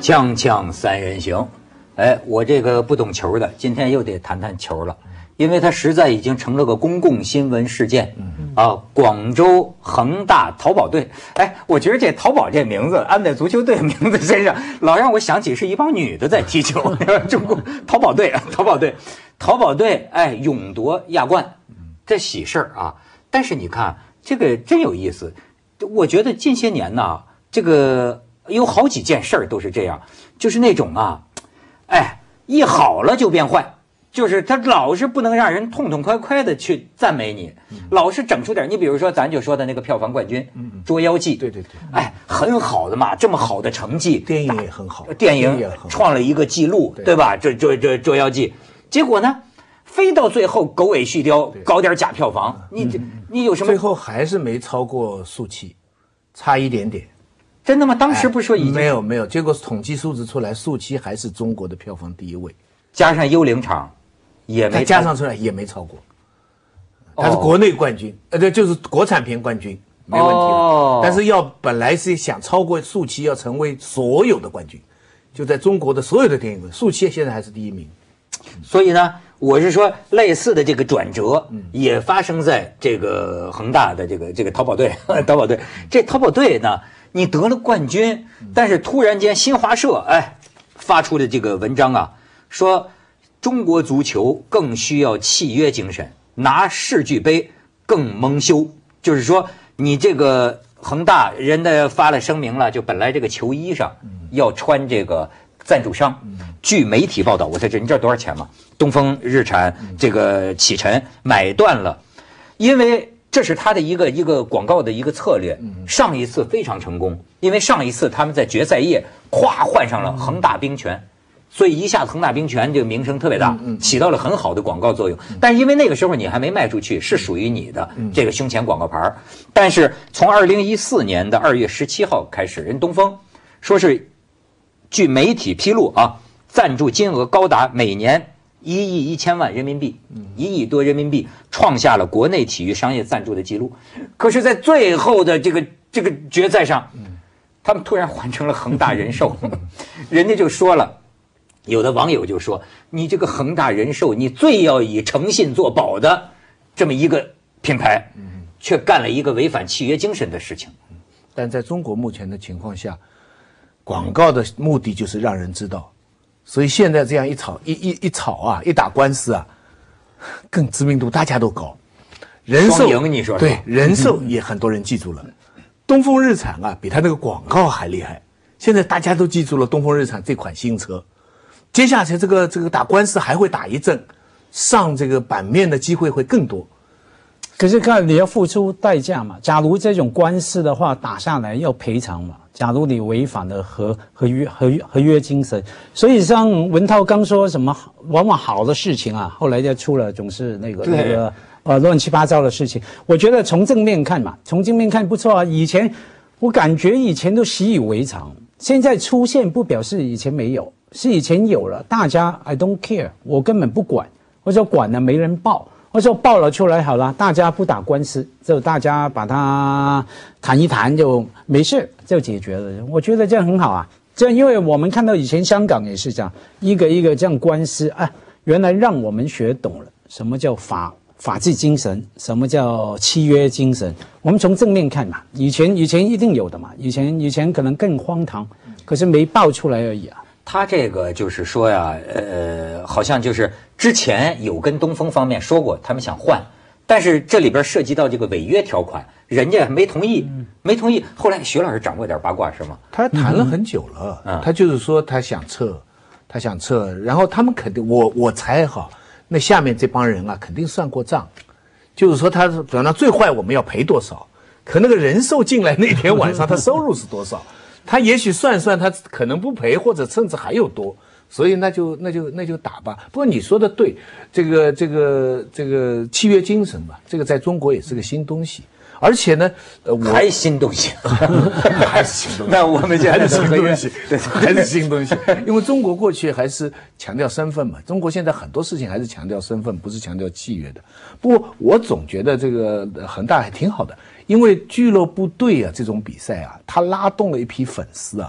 锵锵三人行，哎，我这个不懂球的，今天又得谈谈球了，因为它实在已经成了个公共新闻事件。广州恒大淘宝队，哎，我觉得这淘宝这名字安在足球队名字身上，老让我想起是一帮女的在踢球。中国淘宝队，淘宝队，哎，勇夺亚冠，这喜事儿啊！但是你看这个真有意思，我觉得近些年呢，这个有好几件事儿都是这样，就是那种啊，哎，一好了就变坏。就是他老是不能让人痛痛快快的去赞美你，老是整出点。你比如说，咱就说的那个票房冠军《捉妖记》， 对， 哎，很好的嘛，这么好的成绩， 电影也很好， 电影创了一个记录，对吧？这《捉妖记》，结果呢，非到最后狗尾续貂，搞点假票房，你有什么？ 最后还是没超过速七，差一点点。 真的吗？当时不是说已经没有，结果统计数字出来，速七还是中国的票房第一位， 加上幽灵场。也没加上出来也没超过，他是国内冠军，对，就是国产片冠军，没问题的。但是本来是想超过速七，要成为所有的冠军，就在中国的所有的电影馆，速七现在还是第一名。 所以呢，我是说类似的这个转折也发生在这个恒大的这个淘宝队，这淘宝队呢，你得了冠军，但是突然间新华社发出的这个文章啊，说。中国足球更需要契约精神，拿世俱杯更蒙羞。就是说，你这个恒大人家发了声明了，就本来这个球衣上要穿这个赞助商。据媒体报道，我在这，你知道多少钱吗？东风日产这个启辰买断了，因为这是他的一个广告的一个策略。上一次非常成功，因为上一次他们在决赛夜咵换上了恒大冰泉。所以一下子恒大冰泉这个名声特别大，起到了很好的广告作用。但是因为那个时候你还没卖出去，是属于你的这个胸前广告牌。但是从2014年的2月17号开始，人东风说是据媒体披露啊，赞助金额高达每年1亿1000万人民币，1亿多人民币，创下了国内体育商业赞助的记录。可是，在最后的这个决赛上，他们突然换成了恒大人寿，人家就说了。有的网友就说：“你这个恒大人寿，你最要以诚信做保的这么一个品牌，却干了一个违反契约精神的事情。” 但在中国目前的情况下，广告的目的就是让人知道，所以现在这样一吵啊，一打官司啊，更知名度大家都高。人寿双赢，你说对，人寿也很多人记住了。东风日产啊，比他那个广告还厉害。现在大家都记住了东风日产这款新车。接下来这个打官司还会打一阵，上这个版面的机会会更多。 可是看你要付出代价嘛。假如这种官司的话打下来要赔偿嘛。假如你违反了合约精神，所以像文涛刚说什么，往往好的事情啊，后来就出了总是那个乱七八糟的事情。我觉得从正面看嘛，从正面看不错啊。以前我感觉以前都习以为常，现在出现不表示以前没有。是以前有了，大家 I don't care， 我根本不管，或者管了没人报，或者报了出来好了，大家不打官司，就大家把它谈一谈就没事，就解决了。我觉得这样很好啊，这样因为我们看到以前香港也是这样，一个一个这样官司啊，原来让我们学懂了什么叫法治精神，什么叫契约精神。我们从正面看嘛，以前一定有的嘛，以前可能更荒唐，可是没爆出来而已啊。 他这个就是说呀，好像就是之前有跟东风方面说过，他们想换，但是这里边涉及到这个违约条款，人家没同意，后来徐老师掌握点八卦是吗？ 他谈了很久了，他就是说他想撤，然后他们肯定，我猜哈，那下面这帮人啊肯定算过账，就是说他转到最坏我们要赔多少，可那个人寿进来那天晚上他收入是多少？他也许算，他可能不赔，或者甚至还有多，所以那就打吧。不过你说的对，这个契约精神吧，这个在中国也是个新东西，而且呢， 还新东西， 还是新东西。 那我们现在还是新东西，对，还是新东西。因为中国过去还是强调身份嘛，中国现在很多事情还是强调身份，不是强调契约的。不过我总觉得这个恒大还挺好的。因为俱乐部队啊这种比赛啊，它拉动了一批粉丝啊，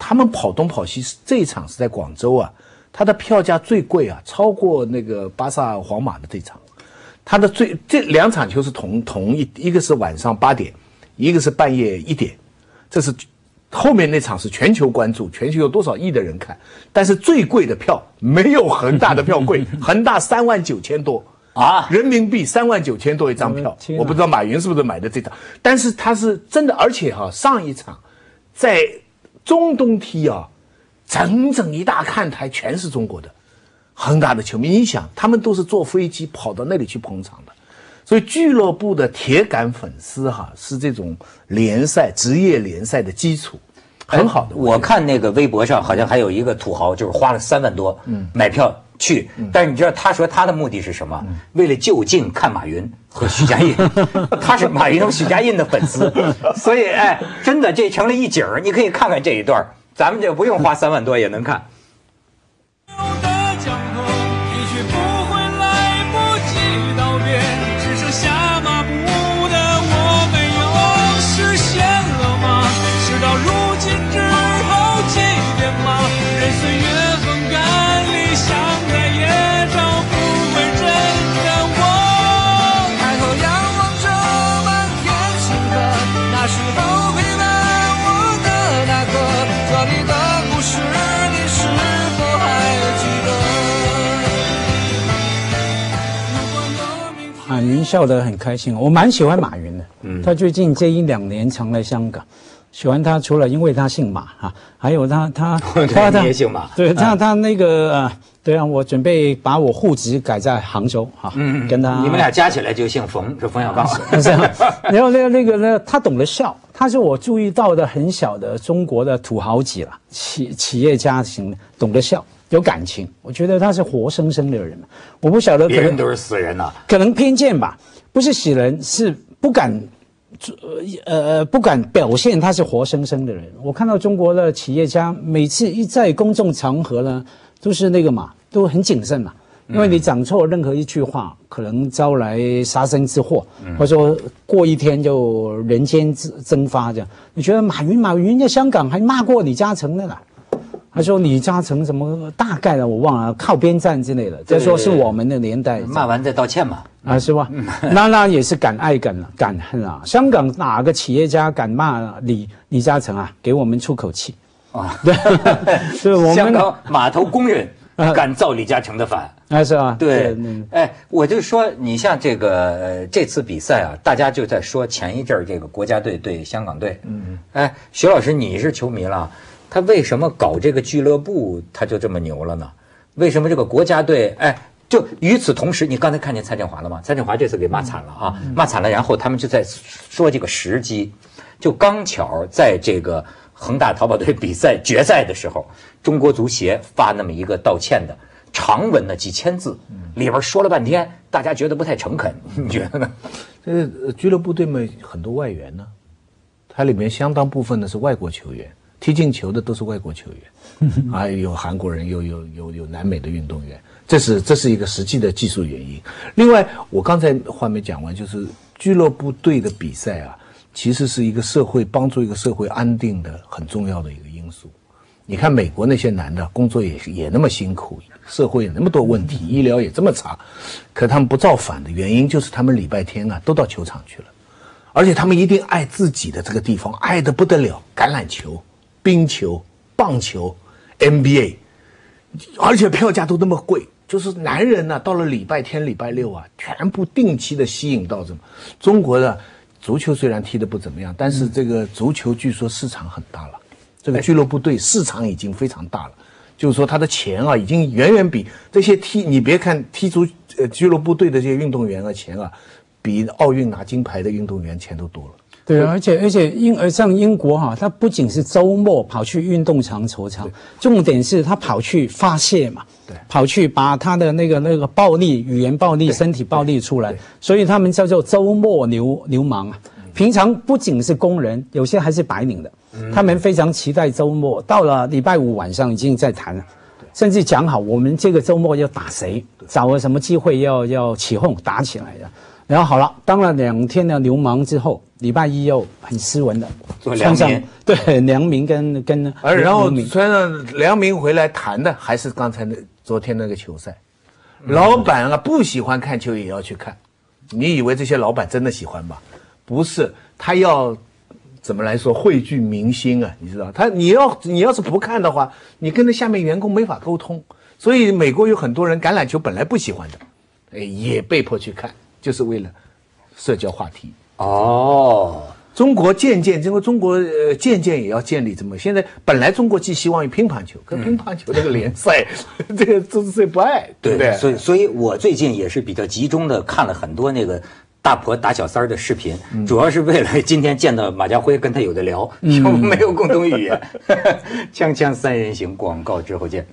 他们跑东跑西，这一场是在广州啊，他的票价最贵啊，超过那个巴萨皇马的这场。他的这2场球是一个是晚上8点，一个是半夜1点，这是后面那场是全球关注，全球有多少亿的人看，但是最贵的票没有恒大的票贵，恒大39000多啊，人民币39000多一张票，我不知道马云是不是买的这张，但是他是真的，而且上一场在中东踢啊，整整一大看台全是中国的。恒大的球迷，你想，他们都是坐飞机跑到那里去捧场的，所以俱乐部的铁杆粉丝是这种职业联赛的基础，很好的。 我看那个微博上好像还有一个土豪，就是花了3万多买票去，但是你知道他说他的目的是什么？为了就近看马云和许家印，他是马云和许家印的粉丝，所以真的这成了一景儿，你可以看看这一段，咱们就不用花3万多也能看。 马云笑得很开心，我蛮喜欢马云的。他最近这1-2年常来香港，喜欢他除了因为他姓马还有他你也姓马， 对他那个对啊，我准备把我户籍改在杭州跟他你们俩加起来就姓冯，是冯小刚。 然后那个他懂得笑，他是我注意到的很小的中国的土豪级了，企业家型，懂得笑。有感情，我觉得他是活生生的人，我不晓得，可能别人都是死人呐， 可能偏见吧，不是死人，是不敢表现他是活生生的人。我看到中国的企业家每次一在公众场合呢，都是那个嘛，都很谨慎嘛，因为你讲错任何一句话，可能招来杀身之祸，或者说过一天就人间蒸发这样。你觉得马云在香港还骂过李嘉诚的啦？他说李嘉诚什么大概的我忘了，靠边站之类的，再说是我们的年代， 骂完再道歉嘛， 是吧？那也是敢爱敢恨啊！香港哪个企业家敢骂李嘉诚啊？给我们出口气啊！对，我们香港码头工人敢造李嘉诚的反是吧？ 对，我就说你像这次比赛啊，大家就在说前一阵这个国家队对香港队，徐老师你是球迷了。他为什么搞这个俱乐部他就这么牛了呢？为什么这个国家队就与此同时，你刚才看见蔡振华了吗？蔡振华这次给骂惨了啊，骂惨了，然后他们就在说这个时机，就刚巧在这个恒大淘宝队比赛决赛的时候，中国足协发那么一个道歉的长文的几千字，里边说了半天，大家觉得不太诚恳，你觉得呢？ 这个俱乐部队嘛，很多外援呢，它里面相当部分的是外国球员。踢进球的都是外国球员，有韩国人，有南美的运动员，这是一个实际的技术原因。另外，我刚才话没讲完，就是俱乐部队的比赛啊，其实是一个帮助一个社会安定的很重要的一个因素。你看美国那些男的工作也那么辛苦，社会有那么多问题，医疗也这么差，可他们不造反的原因就是他们礼拜天都到球场去了，而且他们一定爱自己的这个地方，爱得不得了，橄榄球。冰球、棒球、NBA， 而且票价都那么贵，就是男人到了礼拜天、礼拜六全部定期的吸引到中国的足球虽然踢得不怎么样，但是这个足球据说市场很大了，这个俱乐部队市场已经非常大了，就是说他的钱已经远远比这些你别看踢俱乐部队的这些运动员钱比奥运拿金牌的运动员钱都多了。 对，而且像英国他不仅是周末跑去运动场筹场，重点是他跑去发泄嘛，对，跑去把他的那个暴力、语言暴力、身体暴力出来，所以他们叫做周末流氓啊。平常不仅是工人，有些还是白领的，他们非常期待周末，到了礼拜五晚上已经在谈了，甚至讲好我们这个周末要打谁，找个什么机会要起哄打起来的。 然后好了，当了2天的流氓之后，礼拜一又很斯文的做良民， 对，良民跟然后穿上良民回来谈的还是刚才昨天那个球赛，老板啊不喜欢看球也要去看，你以为这些老板真的喜欢吧？不是，他要怎么来说汇聚民心啊？你知道，你要是不看的话，你跟那下面员工没法沟通。所以美国有很多人橄榄球本来不喜欢的，也被迫去看，就是为了社交话题。 哦， 中国渐渐也要建立这么。现在本来中国寄希望于乒乓球，可乒乓球这个联赛，这个周志岁不爱，对不对？ 所以我最近也是比较集中的看了很多那个大婆打小三儿的视频，主要是为了今天见到马家辉跟他有的聊，我们没有共同语言。锵锵三人行，广告之后见。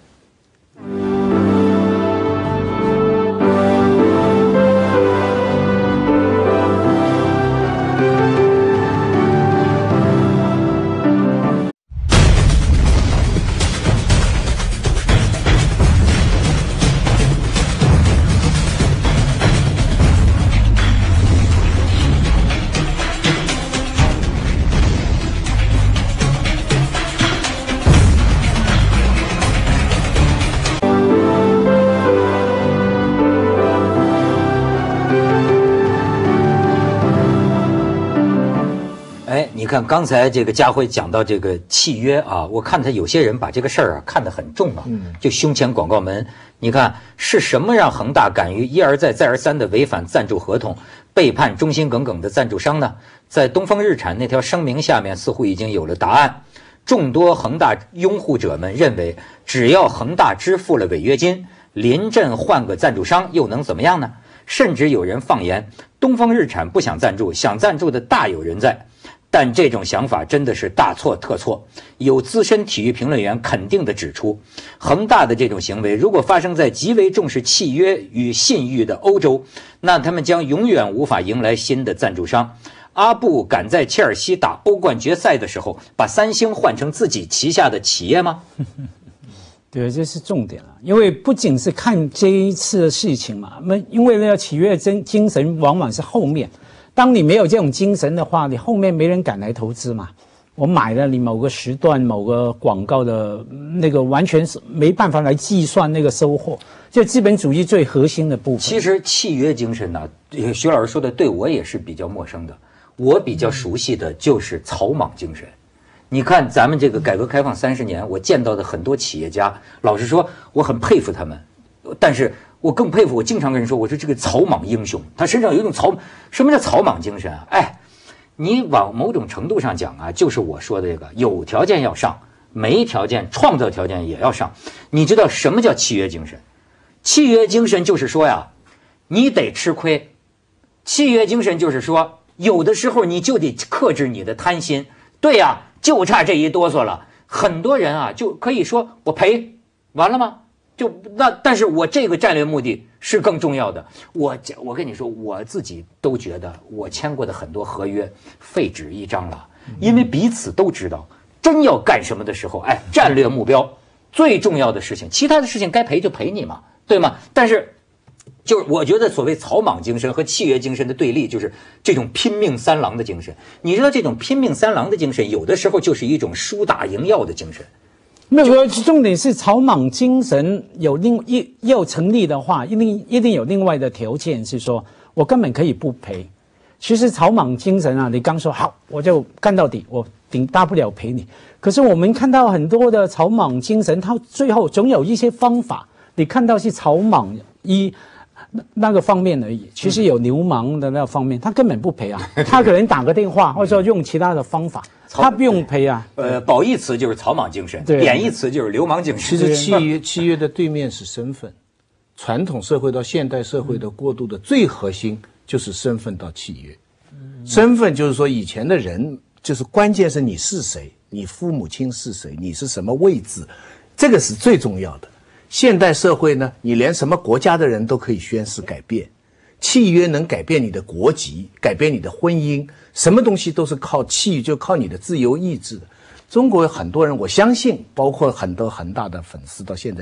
你看刚才这个家辉讲到这个契约啊，我看他有些人把这个事儿啊看得很重啊，就胸前广告门。你看是什么让恒大敢于一而再再而三的违反赞助合同，背叛忠心耿耿的赞助商呢？在东风日产那条声明下面似乎已经有了答案。众多恒大拥护者们认为，只要恒大支付了违约金，临阵换个赞助商又能怎么样呢？甚至有人放言，东风日产不想赞助，想赞助的大有人在。但这种想法真的是大错特错。有资深体育评论员肯定地指出，恒大的这种行为如果发生在极为重视契约与信誉的欧洲，那他们将永远无法迎来新的赞助商。阿布敢在切尔西打欧冠决赛的时候把三星换成自己旗下的企业吗？ 对，这是重点了。因为不仅是看这一次的事情嘛，因为那个契约精神往往是后面。当你没有这种精神的话，你后面没人敢来投资嘛。我买了你某个时段某个广告的那个，完全是没办法来计算那个收获，就资本主义最核心的部分。 其实契约精神呢，徐老师说的对我也是比较陌生的。我比较熟悉的就是草莽精神。你看咱们这个改革开放30年，我见到的很多企业家，老实说我很佩服他们，但是我更佩服，我经常跟人说，我说这个草莽英雄，他身上有一种什么叫草莽精神啊？哎，你往某种程度上讲啊，就是我说的这个，有条件要上，没条件创造条件也要上。你知道什么叫契约精神？契约精神就是说呀，你得吃亏。契约精神就是说，有的时候你就得克制你的贪心。对呀，就差这一哆嗦了。很多人啊，就可以说我赔，完了吗？但是我这个战略目的是更重要的。我跟你说，我自己都觉得我签过的很多合约废纸一张了，因为彼此都知道，真要干什么的时候，哎，战略目标最重要的事情，其他的事情该赔就赔你嘛，对吗？但是就是我觉得所谓草莽精神和契约精神的对立，就是这种拼命三郎的精神。你知道这种拼命三郎的精神，有的时候就是一种输打赢要的精神。 那个重点是草莽精神要成立的话，一定有另外的条件，是说我根本可以不赔。其实草莽精神啊，你刚说好，我就干到底，我大不了赔你。可是我们看到很多的草莽精神，它最后总有一些方法，你看到是草莽那个方面而已，其实有流氓的那个方面，他根本不赔啊，他可能打个电话，或者说用其他的方法，他不用赔啊。 褒义词就是草莽精神，贬义词就是流氓精神。 其实契约的对面是身份，传统社会到现代社会的过渡的最核心就是身份到契约。身份就是说以前的人，就是关键是你是谁，你父母亲是谁，你是什么位置，这个是最重要的。现代社会呢，你连什么国家的人都可以宣誓改变，契约能改变你的国籍，改变你的婚姻，什么东西都是靠契约，就靠你的自由意志的。中国有很多人，我相信包括很多恒大的粉丝到现在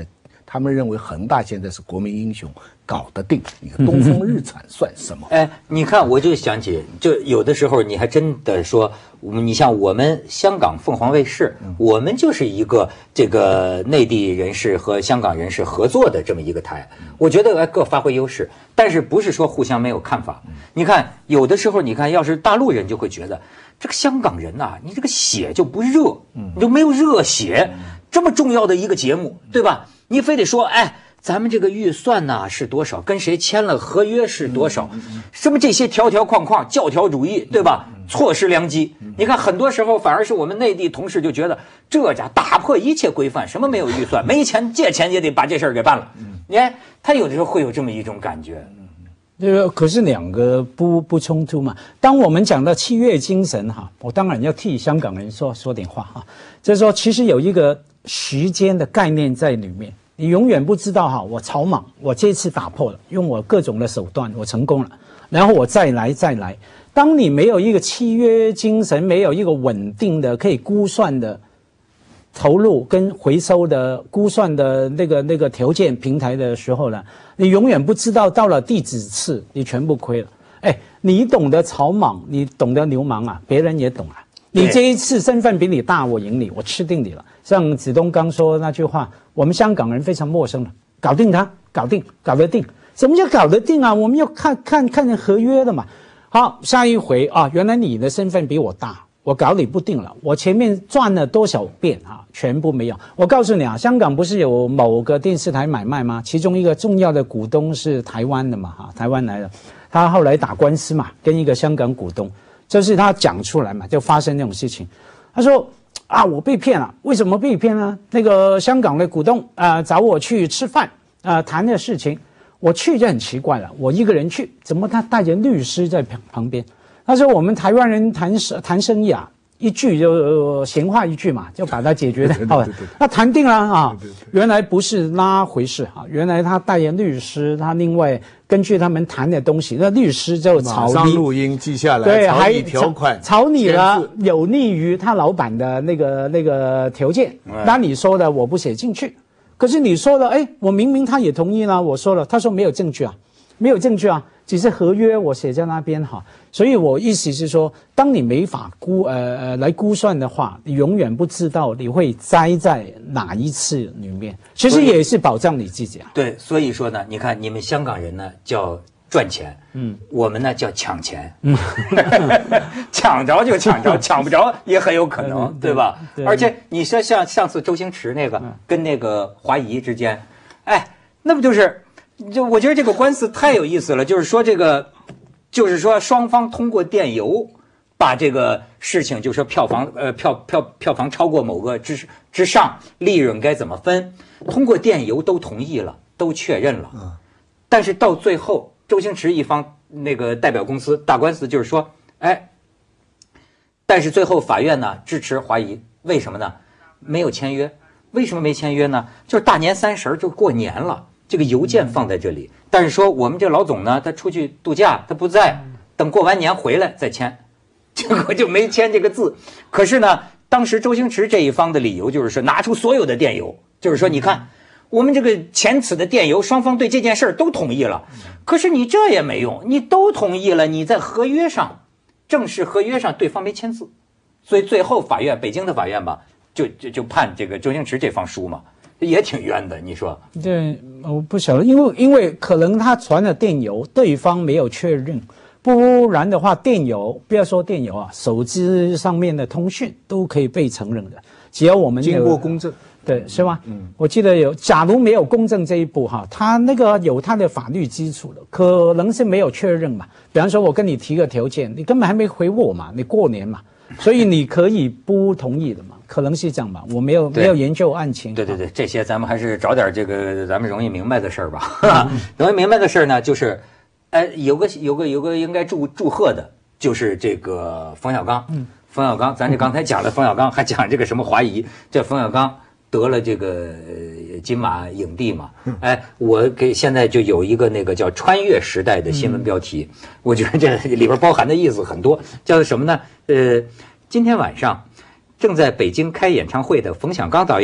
他们认为恒大现在是国民英雄，搞得定，你看东风日产算什么？ 哎，你看，我就想起，就有的时候你还真的说，你像我们香港凤凰卫视，我们就是一个这个内地人士和香港人士合作的这么一个台，我觉得各发挥优势，但是不是说互相没有看法。你看，有的时候你看，要是大陆人就会觉得这个香港人呐，你这个血就不热，你就没有热血，这么重要的一个节目，对吧？你非得说，哎。咱们这个预算呢是多少？跟谁签了合约是多少？什么这些条条框框，教条主义，对吧？错失良机。你看，很多时候反而是我们内地同事就觉得这家打破一切规范，什么没有预算，没钱借钱也得把这事儿给办了。你看，他有的时候会有这么一种感觉。 可是两个不冲突嘛。当我们讲到七月精神哈，我当然要替香港人说点话哈，就是说其实有一个时间的概念在里面。你永远不知道哈，我草莽，我这次打破了，用我各种的手段，我成功了，然后我再来。当你没有一个契约精神，没有一个稳定的可以估算的投入跟回收的估算的那个条件平台的时候呢，你永远不知道到了第几次你全部亏了。哎，你懂得草莽，你懂得流氓啊，别人也懂啊。你这一次身份比你大，我赢你，我吃定你了。像子东刚说那句话，我们香港人非常陌生了，搞定他，搞得定。什么叫搞得定啊？我们要看合约的嘛。好，下一回啊，原来你的身份比我大，我搞你不定了。我前面赚了多少遍啊，全部没有。我告诉你啊，香港不是有某个电视台买卖吗？其中一个重要的股东是台湾的嘛，哈，台湾来的，他后来打官司嘛，跟一个香港股东。就是他讲出来嘛，就发生这种事情。他说啊，我被骗了，为什么被骗呢？那个香港的股东找我去吃饭谈的事情，我去就很奇怪了，我一个人去，怎么他带着律师在旁边？他说我们台湾人谈生意啊，一句就闲话一句嘛，就把它解决掉了。那谈定了啊，原来不是那回事啊，原来他带着律师，他另外根据他们谈的东西，那律师就草拟录音记下来， 对， 草拟条款， 草拟了有利于他老板的那个条件。那你说的我不写进去，可是你说了，哎，我明明他也同意了，我说了，他说没有证据啊，没有证据啊。只是合约我写在那边哈，所以我意思是说，当你没法来估算的话，你永远不知道你会栽在哪一次里面。其实也是保障你自己啊。 对，所以说呢，你看你们香港人呢叫赚钱，我们呢叫抢钱，抢着就抢着，抢不着也很有可能，对吧？对。而且你说像上次周星驰那个跟那个华谊之间，哎，那不就是？就我觉得这个官司太有意思了，就是说双方通过电邮把这个事情，就是说票房超过某个之上，利润该怎么分，通过电邮都同意了，都确认了。但是到最后，周星驰一方那个代表公司打官司，就是说，哎，但是最后法院呢支持华谊，为什么呢？没有签约。为什么没签约呢？就是大年30就过年了。这个邮件放在这里，但是说我们这老总呢，他出去度假，他不在，等过完年回来再签，结果就没签这个字。可是呢，当时周星驰这一方的理由就是说，拿出所有的电邮，就是说，你看我们这个前此的电邮，双方对这件事儿都同意了，可是你这也没用，你都同意了，你在合约上，正式合约上对方没签字，所以最后法院，北京的法院吧，就判这个周星驰这方输嘛。也挺冤的，你说？ 对，我不晓得，因为可能他传了电邮，对方没有确认，不然的话，电邮不要说电邮啊，手机上面的通讯都可以被承认的，只要我们经过公证， 对，是吗？我记得假如没有公证这一步哈，他那个有他的法律基础的，可能是没有确认嘛。比方说，我跟你提个条件，你根本还没回我嘛，你过年嘛，所以你可以不同意的嘛。可能是这样吧，我没有研究案情。 对，这些咱们还是找点这个咱们容易明白的事儿吧。容易明白的事儿呢，就是，有个应该祝贺的，就是这个冯小刚。冯小刚，咱这刚才讲了冯小刚，还讲这个什么华谊，这冯小刚得了这个金马影帝嘛。我现在就有一个那个叫穿越时代的新闻标题，我觉得这里边包含的意思很多，叫做什么呢？今天晚上正在北京开演唱会的冯小刚导演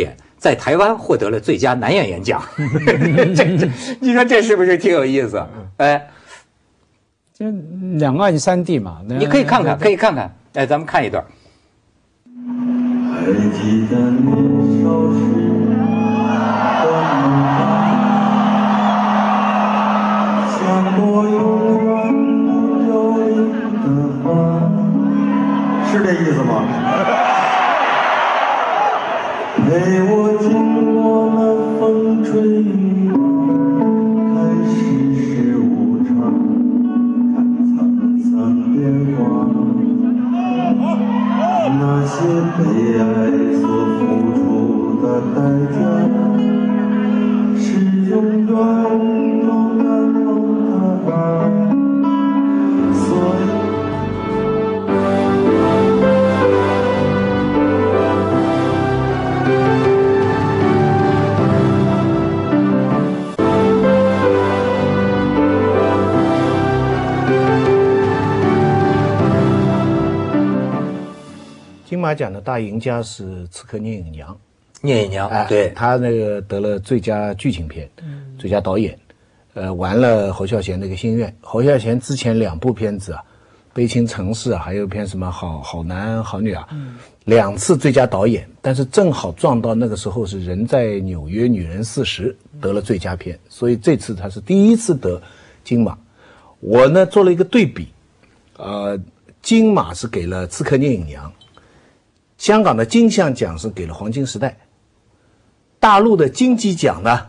在台湾获得了最佳男演员奖，你说这是不是挺有意思？哎， 就两岸三地嘛， 你可以看看，可以看看。哎，咱们看一段。 还记得年少时像我永远不凋零的花，是这意思吗？陪我经过那风吹雨打，看世事无常，看沧桑变化，那些被爱所付出的代价，是永远都难忘的。所以金马奖的大赢家是刺客聂隐娘， 聂隐娘，对， 他那个得了最佳剧情片，最佳导演，完了侯孝贤那个心愿。侯孝贤之前2部片子啊，《悲情城市》啊，还有一篇什么好男好女啊，2次最佳导演，但是正好撞到那个时候是人在纽约女人40得了最佳片，所以这次他是第一次得金马。我呢做了一个对比，金马是给了刺客聂隐娘。香港的金像奖是给了黄金时代，大陆的金鸡奖呢，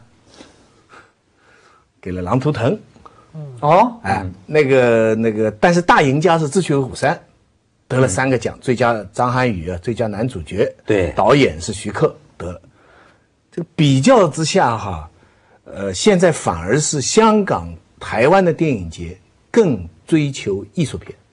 给了狼图腾。 哦， 哎，那个，但是大赢家是智取威虎山，得了3个奖，最佳张涵予啊，最佳男主角， 对， 导演是徐克得了。这个比较之下哈，现在反而是香港、台湾的电影节更追求艺术片。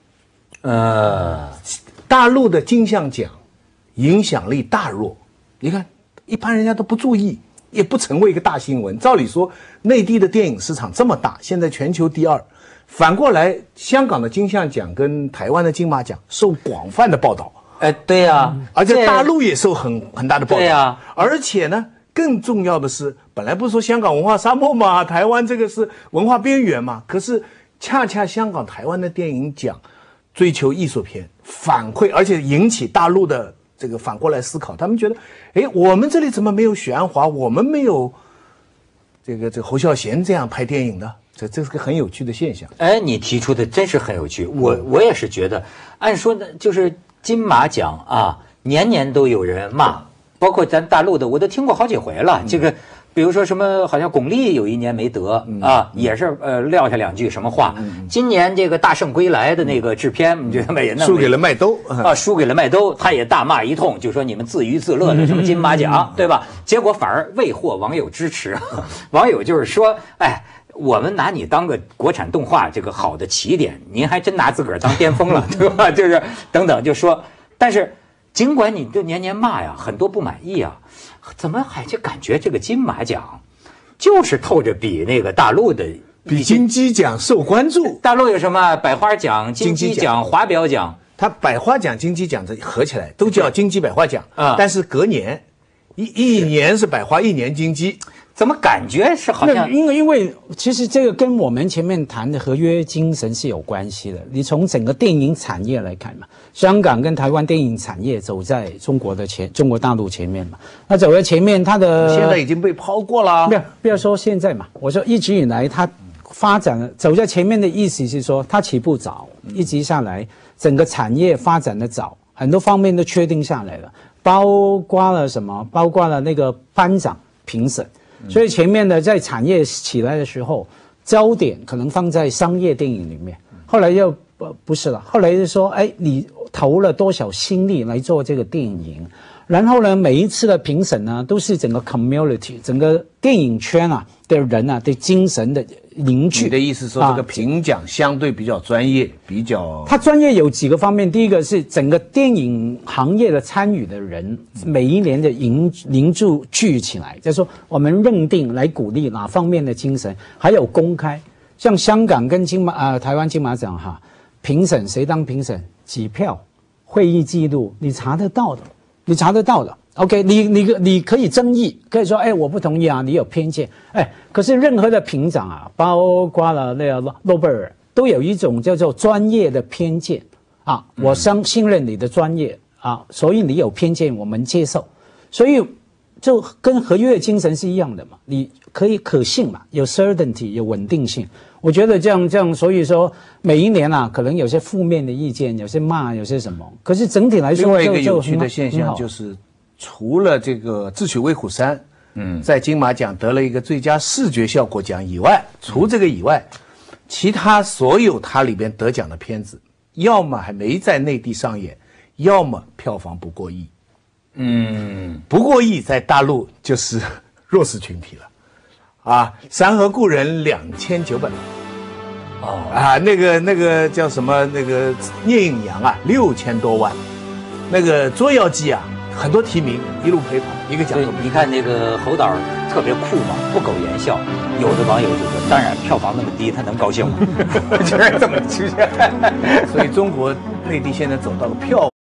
大陆的金像奖影响力大弱，你看一般人家都不注意，也不成为一个大新闻。照理说内地的电影市场这么大，现在全球第2，反过来香港的金像奖跟台湾的金马奖受广泛的报道。 哎，对呀， 而且大陆也受很大的报道。 对呀， 而且呢更重要的是，本来不是说香港文化沙漠嘛，台湾这个是文化边缘嘛，可是恰恰香港台湾的电影奖追求艺术片，反馈，而且引起大陆的这个反过来思考，他们觉得，哎，我们这里怎么没有许鞍华，我们没有这个侯孝贤这样拍电影的？这是个很有趣的现象。 哎，你提出的真是很有趣，我也是觉得，按说呢，就是金马奖啊，年年都有人骂，包括咱大陆的，我都听过好几回了。这个，比如说什么，好像巩俐有一年没得啊，也是撂下2句什么话。今年这个《大圣归来》的那个制片，你觉得也输给了麦兜啊，输给了麦兜，他也大骂一通，就说你们自娱自乐的什么金马奖，对吧？结果反而未获网友支持，网友就是说，哎。我们拿你当个国产动画这个好的起点，您还真拿自个儿当巅峰了，对吧？就是等等，就说，但是尽管你就年年骂呀，很多不满意啊，怎么还就感觉这个金马奖就是透着比那个大陆的比金鸡奖受关注。 大陆有什么百花奖、金鸡奖、华表奖？ 它百花奖、金鸡奖这合起来都叫金鸡百花奖啊，但是隔年一年是百花，一年金鸡。 怎么感觉是好像？ 因为其实这个跟我们前面谈的合约精神是有关系的。你从整个电影产业来看嘛，香港跟台湾电影产业走在中国大陆前面嘛。那走在前面，它的现在已经被抛过了。 不要说现在嘛，我说一直以来它发展了走在前面的意思是说，它起步早，一直下来，整个产业发展的早，很多方面都确定下来了，包括了什么？包括了那个颁奖评审。所以前面的在产业起来的时候，焦点可能放在商业电影里面，后来又不是了，后来就说，哎，你投了多少心力来做这个电影，然后呢，每一次的评审呢，都是整个 community 整个电影圈啊的人啊的精神的凝聚。 你的意思说这个评奖相对比较专业，比较它专业有几个方面，第一个是整个电影行业的参与的人，每一年的凝聚起来，就是说我们认定来鼓励哪方面的精神，还有公开，像香港跟台湾金马奖哈，评审谁当评审，几票，会议记录你查得到的。 OK， 你可以争议，可以说，哎，我不同意啊，你有偏见，哎，可是任何的评奖啊，包括了那个诺贝尔，都有一种叫做专业的偏见啊，我信任你的专业啊，所以你有偏见，我们接受，所以就跟合约精神是一样的嘛，你可以可信嘛，有 certainty， 有稳定性。我觉得这样，所以说每一年啊，可能有些负面的意见，有些骂，有些什么，可是整体来说， 另外一个有趣的现象就是。除了这个《智取威虎山》，在金马奖得了一个最佳视觉效果奖以外，除这个以外，其他所有它里边得奖的片子，要么还没在内地上演，要么票房不过亿。不过亿在大陆就是弱势群体了，啊，《山河故人》2900万，啊，那个叫什么？那个聂隐娘啊，6000多万，那个《捉妖记》啊。很多提名一路陪跑，一个奖都没有。 你看那个侯导特别酷嘛，不苟言笑。有的网友就说：“当然，票房那么低，他能高兴吗？”就是这么出现。 所以中国内地现在走到了票